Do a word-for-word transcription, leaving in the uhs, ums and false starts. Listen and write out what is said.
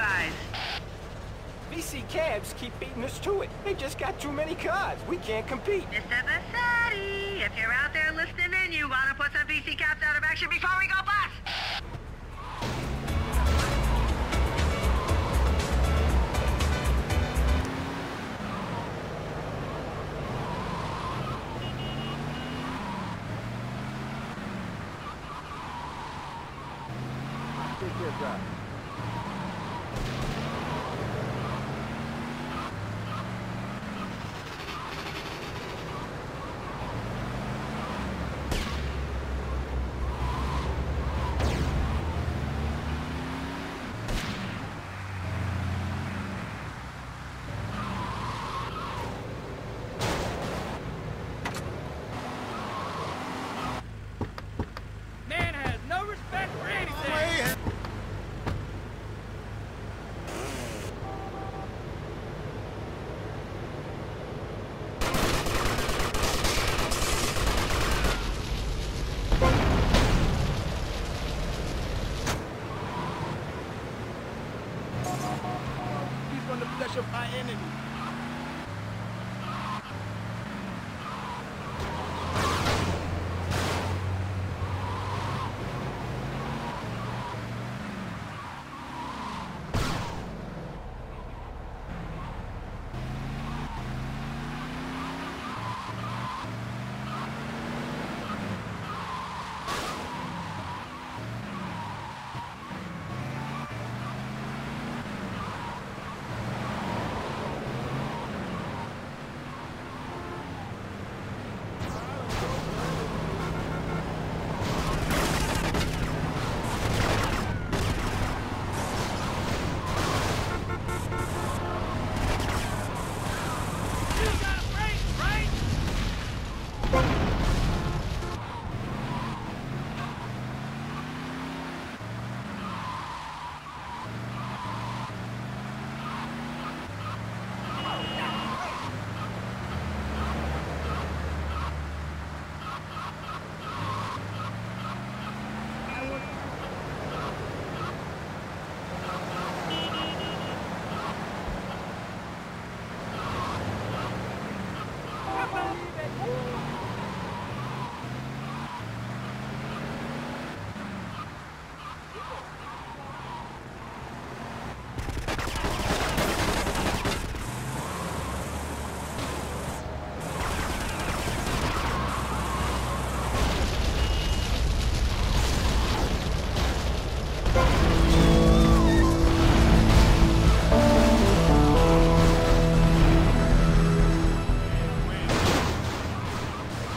guys? V C cabs keep beating us to it. They just got too many cars. We can't compete. Mister Bassetti, if you're out there listening in, you want to put some V C cabs out of action before we go bust. Take care, drive. Man has no respect for anything. He's from the flesh of my enemy.